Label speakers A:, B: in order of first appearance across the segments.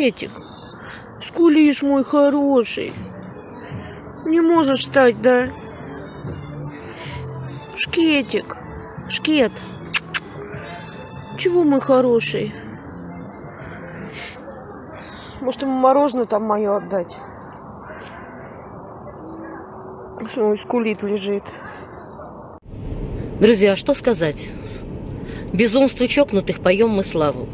A: Шкетик, скулишь, мой хороший. Не можешь встать, да? Шкетик, Шкет. Чего, мой хороший? Может, ему мороженое там мое отдать? Ой, скулит, лежит.
B: Друзья, что сказать? Безумству чокнутых поем мы славу.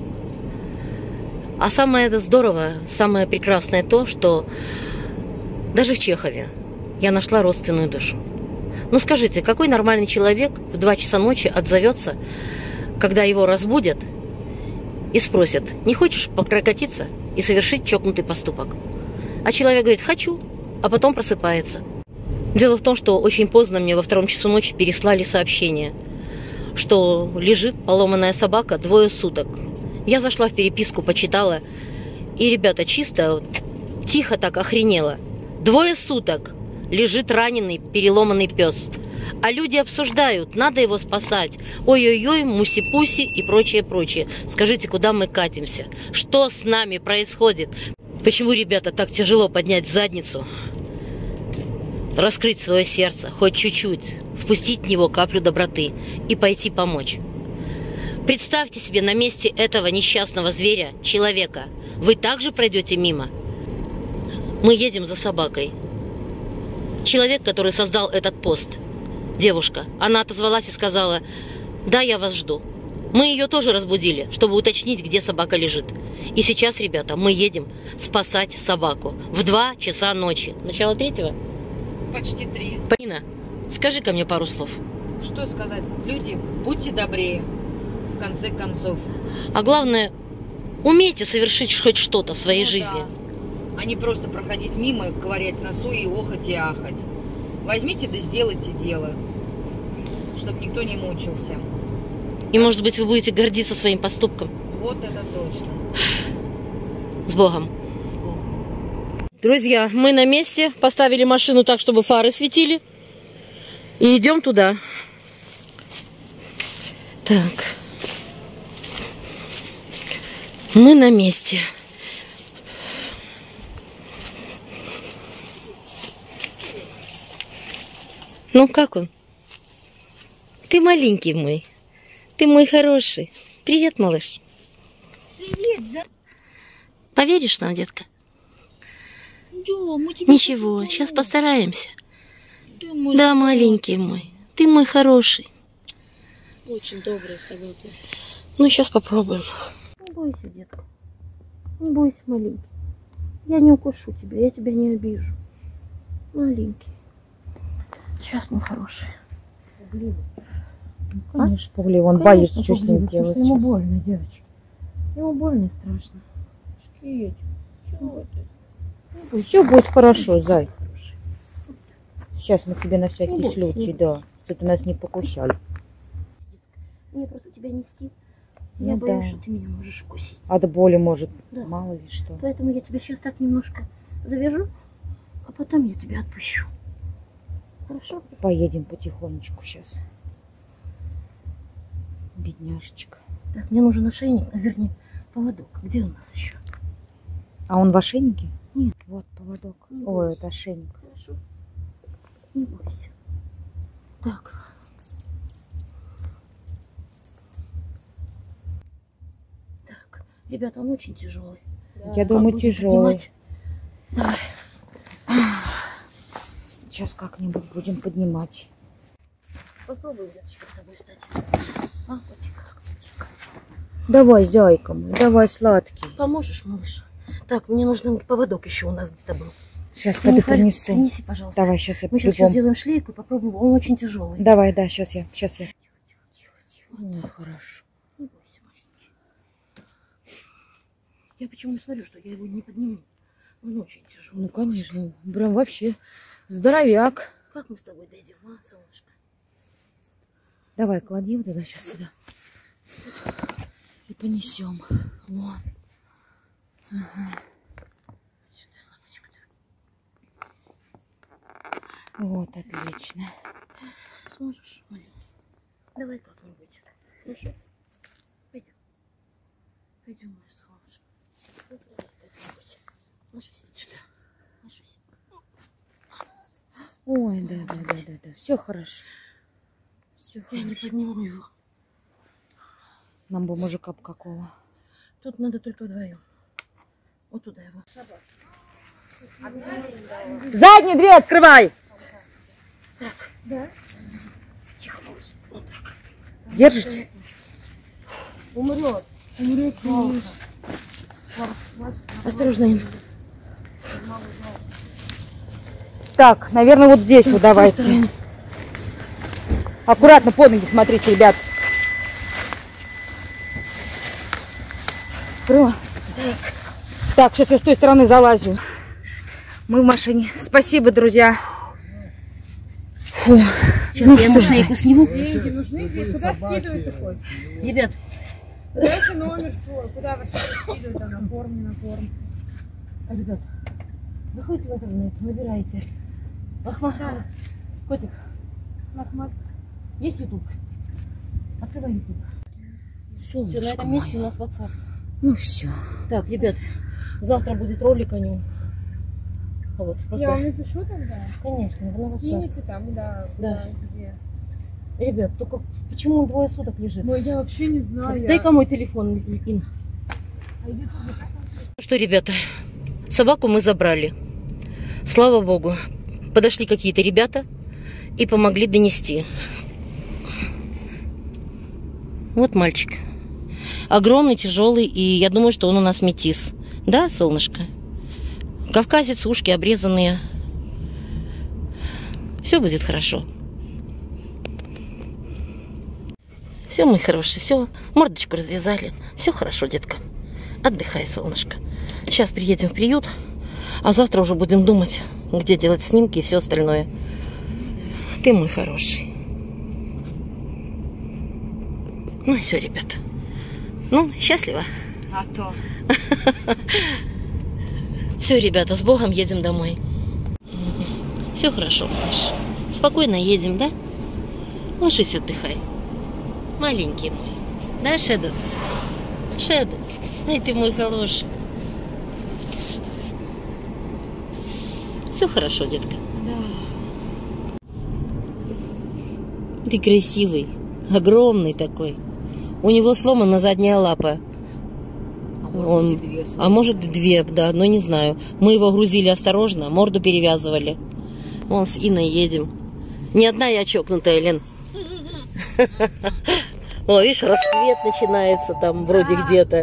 B: А самое это здорово, самое прекрасное то, что даже в Чехове я нашла родственную душу. Ну скажите, какой нормальный человек в 2 часа ночи отзовется, когда его разбудят и спросят, не хочешь прокатиться и совершить чокнутый поступок? А человек говорит, хочу, а потом просыпается. Дело в том, что очень поздно мне во 2 часу ночи переслали сообщение, что лежит поломанная собака 2 суток. Я зашла в переписку, почитала, и, ребята, чисто, тихо так охренела. 2 суток лежит раненый, переломанный пес. А люди обсуждают, надо его спасать. Ой-ой-ой, муси-пуси и прочее-прочее. Скажите, куда мы катимся? Что с нами происходит? Почему, ребята, так тяжело поднять задницу, раскрыть свое сердце, хоть чуть-чуть, впустить в него каплю доброты и пойти помочь? Представьте себе на месте этого несчастного зверя, человека. Вы также пройдете мимо? Мы едем за собакой. Человек, который создал этот пост, девушка, она отозвалась и сказала, да, я вас жду. Мы ее тоже разбудили, чтобы уточнить, где собака лежит. И сейчас, ребята, мы едем спасать собаку в 2 часа ночи. Начало 3-го?
C: Почти 3.
B: Полина, скажи-ка мне пару слов.
C: Что сказать? Люди, будьте добрее, в конце концов.
B: А главное, умейте совершить хоть что-то в своей жизни.
C: Да. А не просто проходить мимо, ковырять носу и охать и ахать. Возьмите да сделайте дело, чтобы никто не мучился.
B: И, может быть, вы будете гордиться своим поступком.
C: Вот это точно.
B: С Богом.
C: С Богом.
B: Друзья, мы на месте. Поставили машину так, чтобы фары светили. И идем туда. Так. Мы на месте. Ну, как он? Ты маленький мой. Ты мой хороший. Привет, малыш.
C: Привет,
B: Поверишь нам, детка?
C: Да, мы тебе
B: Ничего, сейчас постараемся. Да, маленький мой. Ты мой хороший.
C: Очень добрая собака.
B: Ну, сейчас попробуем.
A: Не бойся, детка. Не бойся, маленький. Я не укушу тебя, я тебя не обижу. Маленький. Сейчас, мой хороший.
C: Пугливый. Ну, конечно, пугливый. Он
A: Конечно,
C: боится, что с ним
A: пугливый,
C: делать.
A: потому что ему больно, девочка. Ему больно и страшно.
C: Шкетик, чего ты? Все будет хорошо, зай. Сейчас мы тебе на всякий
A: Не
C: случай,
A: бойся.
C: да, чтобы нас не покусали.
A: Мне просто тебя нести.
C: Ну
A: Я боюсь,
C: да.
A: что ты меня можешь укусить.
C: От боли может,
A: Да.
C: мало ли что.
A: Поэтому я тебя сейчас так немножко завяжу, а потом я тебя отпущу. Хорошо?
C: Поедем потихонечку сейчас. Бедняжечка.
A: Так, мне нужен ошейник, вернее, поводок. Где у нас еще?
C: А он в ошейнике?
A: Нет.
C: Вот поводок.
A: Не
C: Ой,
A: бойся.
C: это ошейник.
A: Хорошо? Не бойся. Так. Так, ребята, он очень тяжелый.
C: Я думаю,
A: будем
C: тяжелый.
A: поднимать? Давай.
C: Сейчас как-нибудь будем поднимать.
A: Попробуем, деточка, с тобой встать. А, потихо, так, затихо.
C: Давай, зайка мой, давай, сладкий.
A: Поможешь, малыш? Так, мне нужен поводок еще у нас где-то был.
C: Сейчас пойду принесу.
A: Принеси, пожалуйста.
C: Давай, сейчас я
A: Мы сейчас
C: бегом.
A: сделаем шлейку, попробуем. Он очень тяжелый.
C: Давай, да, сейчас я.
A: Тихо.
C: Ну, хорошо.
A: Не бойся, маленький. Я почему смотрю, что я его не подниму. Он очень тяжелый.
C: Ну, конечно, прям вообще здоровяк.
A: Как мы с тобой дойдем, а, солнышко?
C: Давай, клади вот это сейчас сюда. И понесем. Вот. Ага.
A: Сюда, лапочку.
C: Вот, отлично.
A: Сможешь, маленький? Давай как-нибудь. Хорошо? Пойдем. Пойдем, мой солнышко. Ложись сюда. Ложись. Ой, да. Все хорошо. Все хорошо. Я не подниму его.
C: Нам бы мужика какого.
A: Тут надо только вдвоем. Вот туда его.
C: Заднюю дверь открывай!
A: Так, да.
C: Тихо, вот так. Держите?
A: Умрет. Умрет, конечно. Осторожно, Инна.
C: Так, наверное, вот здесь вот давайте. Аккуратно под ноги смотрите, ребят. Крыло. Так, сейчас я с той стороны залазю. Мы в машине. Спасибо, друзья. Фу.
A: Сейчас я ему шнейку сниму.
D: Деньги нужны? Куда скидывать ты хочешь?
A: Ребят,
D: Дайте номер свой. Куда вы сейчас скидываете? Там на корм, не на корм.
A: ребят, заходите в интернет, набирайте. Ахмат, котик,
D: Ахмат.
A: есть YouTube? Открывай YouTube. Все, на этом
C: мое.
A: месте у нас WhatsApp.
C: Ну все.
A: Так, ребят, завтра будет ролик о нем. Вот, просто...
D: Я вам напишу тогда?
A: Конечно, на WhatsApp.
D: Скинете там, да.
A: Да.
D: Где?
A: Ребят, только почему он 2 суток лежит?
D: Ой, я вообще не знаю.
A: Дай-ка мой телефон, Ин.
B: Ну что, ребята, собаку мы забрали. Слава богу. Подошли какие-то ребята и помогли донести. Вот мальчик. Огромный, тяжелый, и я думаю, что он у нас метис. Да, солнышко? Кавказец, ушки обрезанные. Все будет хорошо. Все, мой хороший, все. Мордочку развязали. Все хорошо, детка. Отдыхай, солнышко. Сейчас приедем в приют, а завтра уже будем думать, где делать снимки и все остальное. Ты мой хороший. Ну и все, ребята. Ну, счастливо.
C: А то.
B: Все, ребята, с Богом, едем домой. Все хорошо, малыш. Спокойно едем, да? Ложись, отдыхай. Маленький мой. Да, Шеду? Шеду. Ай, ты мой хороший. Все хорошо, детка.
C: Да.
B: Ты красивый. Огромный такой. У него сломана задняя лапа. А может и две, да, но не знаю. Мы его грузили осторожно, морду перевязывали. Вон с Инной едем. Не одна я чокнутая, Лен. О, видишь, рассвет начинается там вроде где-то.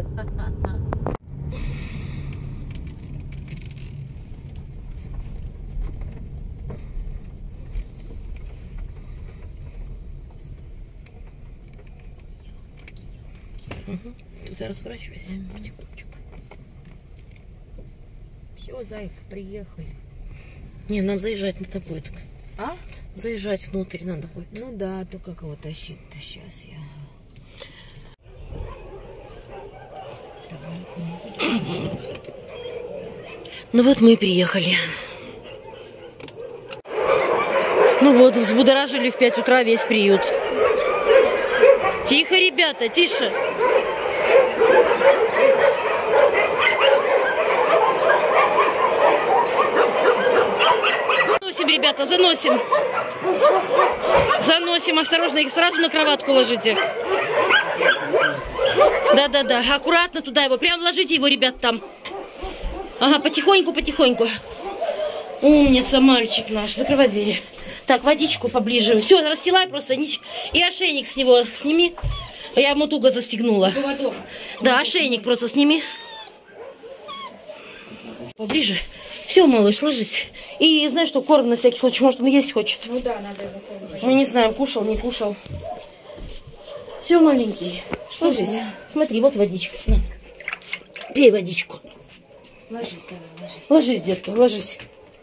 B: Тут разворачивайся потихонечку.
C: Все, зайка, приехали.
B: Не, нам заезжать надо будет.
C: А?
B: Заезжать внутрь надо будет.
C: Ну да, только кого тащить-то сейчас я.
B: Ну вот мы и приехали. Ну вот, взбудоражили в 5 утра весь приют. Тихо, ребята, тише. Заносим, ребята, заносим. Заносим, осторожно, их сразу на кроватку ложите. Да-да-да, аккуратно туда его, прям ложите его, ребят, там. Ага, потихоньку, потихоньку. Умница, мальчик наш. Закрывай двери. Так, водичку поближе. Все, расстилай просто. И ошейник с него сними. Я ему туго застегнула. Да, ошейник просто сними. Поближе. Все, малыш, ложись. И знаешь что, корм на всякий случай. Может, он есть хочет.
D: Ну да, надо его помочь.
B: Мы не знаем, кушал, не кушал. Все, маленький. Ложись. Смотри, вот водичка. На. Пей водичку.
C: Ложись, давай, ложись.
B: Ложись, детка, ложись.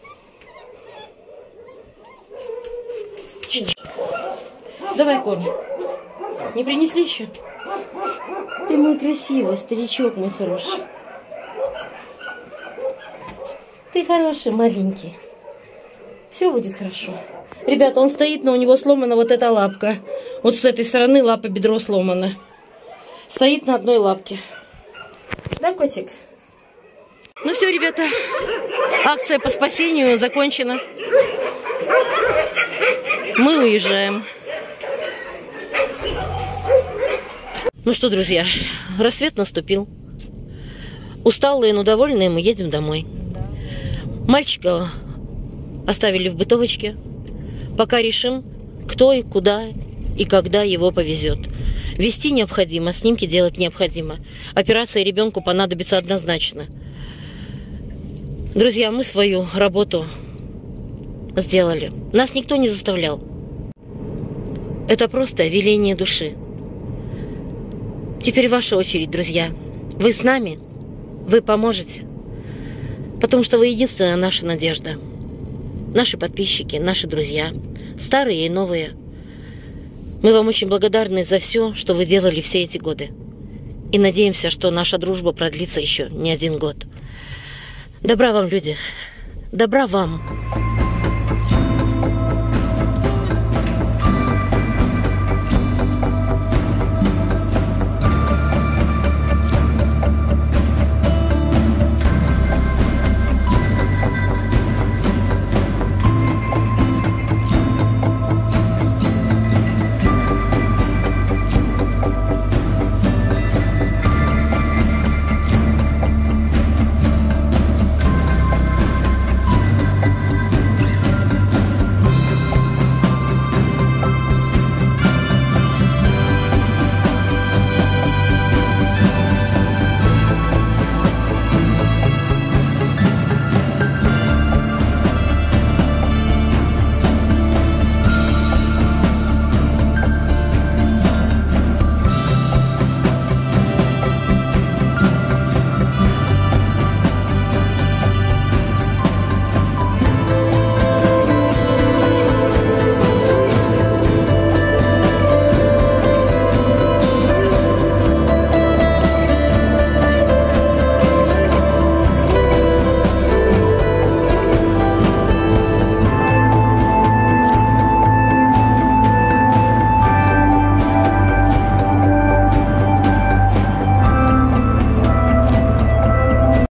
B: Давай корм. Не принесли еще? Ты мой красивый старичок, мой хороший. Ты хороший, маленький. Все будет хорошо. Ребята, он стоит, но у него сломана вот эта лапка. Вот с этой стороны лапа, бедро сломано. Стоит на одной лапке. Да, котик? Ну все, ребята, акция по спасению закончена. Мы уезжаем. Ну что, друзья, рассвет наступил. Усталые, но довольные, мы едем домой. Мальчика оставили в бытовочке. Пока решим, кто и куда и когда его повезет. Везти необходимо, снимки делать необходимо. Операция ребенку понадобится однозначно. Друзья, мы свою работу сделали. Нас никто не заставлял. Это просто веление души. Теперь ваша очередь, друзья. Вы с нами, вы поможете. Потому что вы единственная наша надежда. Наши подписчики, наши друзья, старые и новые. Мы вам очень благодарны за все, что вы делали все эти годы. И надеемся, что наша дружба продлится еще не один год. Добра вам, люди. Добра вам.